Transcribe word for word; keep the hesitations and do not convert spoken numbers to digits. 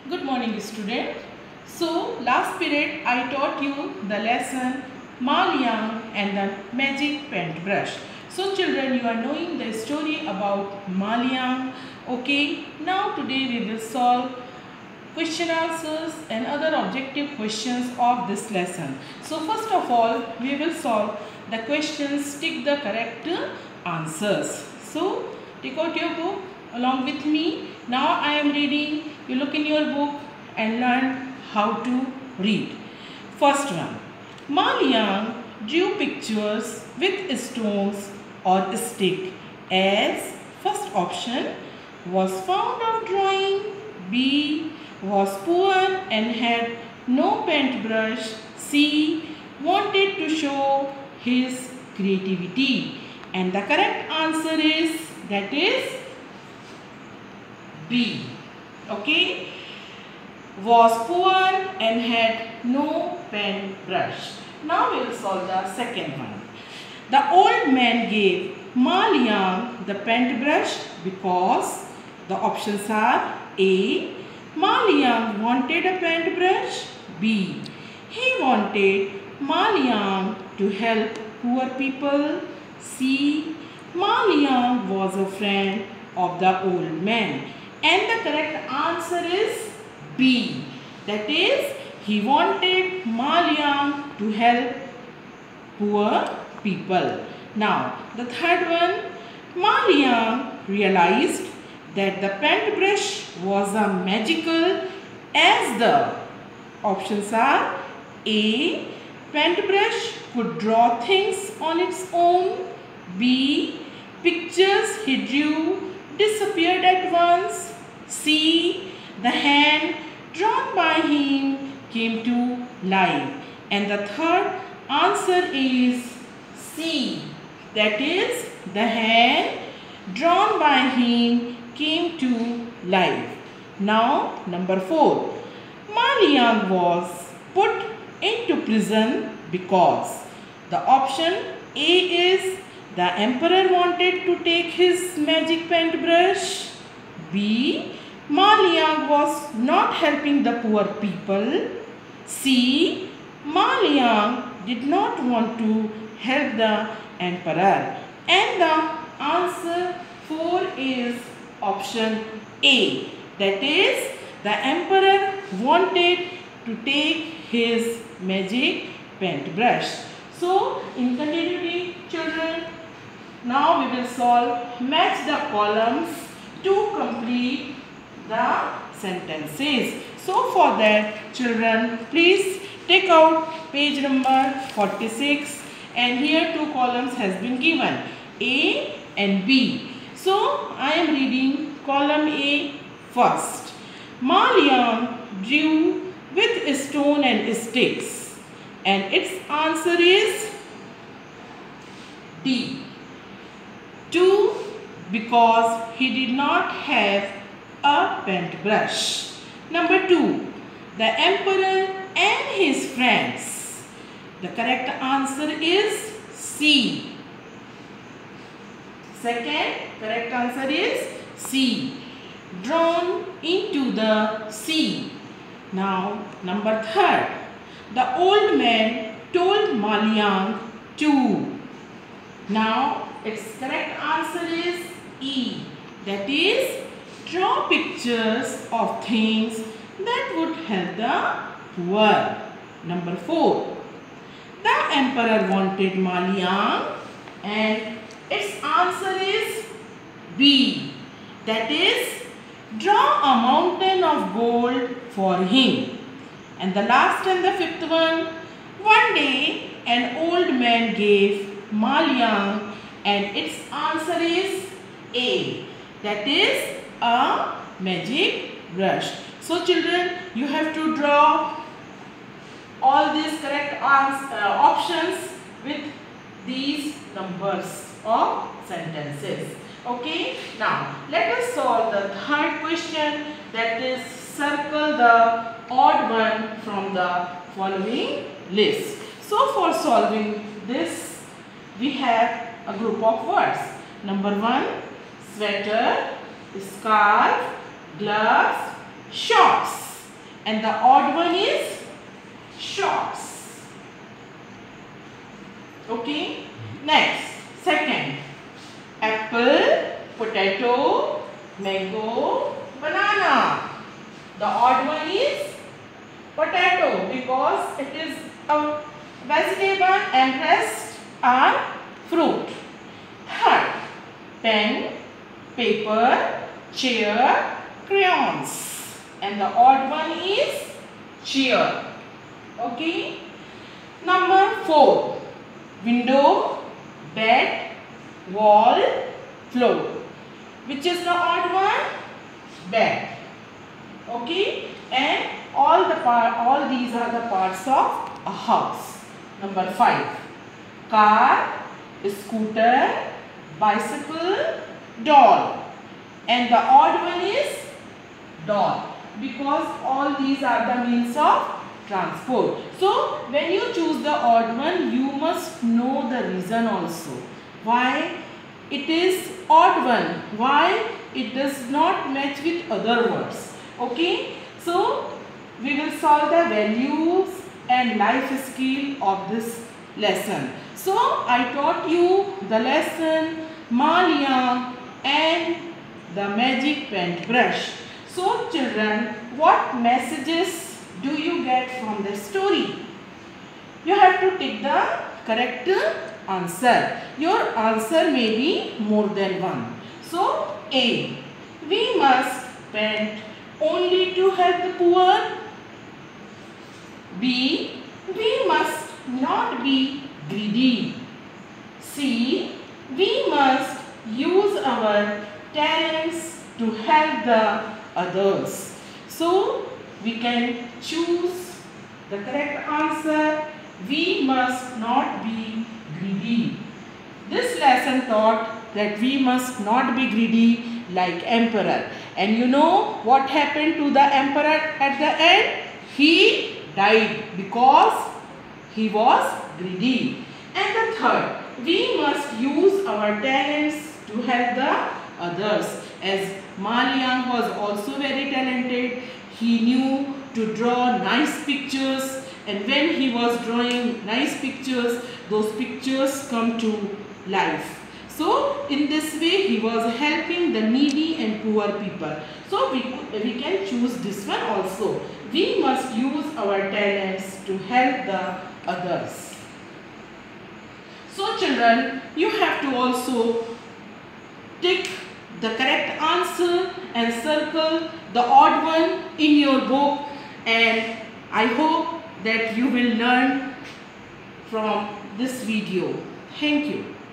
Good morning, student. So last period I taught you the lesson Ma Liang and the magic paintbrush. So children, you are knowing the story about Ma Liang. Okay, now today we will solve question answers and other objective questions of this lesson. So first of all, we will solve the questions, tick the correct answers. So take out your book along with me. Now I am reading. You look in your book and learn how to read. First one. Ma Liang drew pictures with stones or stick as first option was fond of drawing. B. Was poor and had no paintbrush. C. Wanted to show his creativity. And the correct answer is, that is B. Okay. Was poor and had no paintbrush. Now we will solve the second one. The old man gave Ma Liang the paintbrush because the options are A. Ma Liang wanted a paintbrush. B. He wanted Ma Liang to help poor people. C. Ma Liang was a friend of the old man. And the correct answer is B. That is, he wanted Ma Liang to help poor people. Now, the third one. Ma Liang realized that the paintbrush was a magical, as the options are A. Paintbrush could draw things on its own. B. Pictures he drew disappeared at once. C. The hand drawn by him came to life. And the third answer is C. That is, the hand drawn by him came to life. Now, number four. Ma Liang was put into prison because the option A is the emperor wanted to take his magic paintbrush. B. Ma Liang was not helping the poor people. C. Ma Liang did not want to help the emperor. And the answer four is option A. That is, the emperor wanted to take his magic paintbrush. So, in continuity, children, now we will solve match the columns to complete the sentences. So, for that, children, please take out page number forty-six, and here two columns has been given, A and B. So, I am reading column A first. Ma Liang drew with stone and sticks, and its answer is D. two. Because he did not have a paintbrush. Number two. The emperor and his friends. The correct answer is C. Second correct answer is C. Drawn into the sea. Now, number third. The old man told Ma Liang to. Now, its correct answer is E. That is, draw pictures of things that would help the poor. Number four. The emperor wanted Ma Liang, and its answer is B. That is, draw a mountain of gold for him. And the last and the fifth one. One day, an old man gave Ma Liang, and its answer is A. That is, a magic brush. So children, you have to draw all these correct answer, uh, options with these numbers of sentences. Okay. Now, let us solve the third question, that is, circle the odd one from the following list. So, for solving this, we have a group of words. Number one, sweater, scarf, gloves, shorts. and the odd one is shorts. Okay. Next, second, apple, potato, mango, banana. The odd one is potato because it is a vegetable and rest are fruit. Third, pen, paper, chair, crayons, and the odd one is chair. Okay. Number four, window, bed, wall, floor. Which is the odd one? Bed. Okay. And all the part, all these are the parts of a house. Number five, car, scooter, bicycle, doll, and the odd one is doll because all these are the means of transport. So when you choose the odd one, you must know the reason also. Why it is odd one? Why it does not match with other words? Okay. So we will solve the values and life skill of this lesson. So I taught you the lesson Ma Liang and the magic paintbrush. So children, what messages do you get from the story? You have to take the correct answer. Your answer may be more than one. So A, we must paint only to help the poor. B, we must not be greedy. C, we must use our talents to help the others. So we can choose the correct answer. We must not be greedy. This lesson taught that we must not be greedy like emperor. And you know what happened to the emperor at the end? He died because he was greedy. And the third, we must use our talents to help the others. As Ma Liang was also very talented, he knew to draw nice pictures, and when he was drawing nice pictures, those pictures come to life. So in this way he was helping the needy and poor people. So we, we can choose this one also. We must use our talents to help the others. So children, you have to also tick the correct answer and circle the odd one in your book, and I hope that you will learn from this video. Thank you.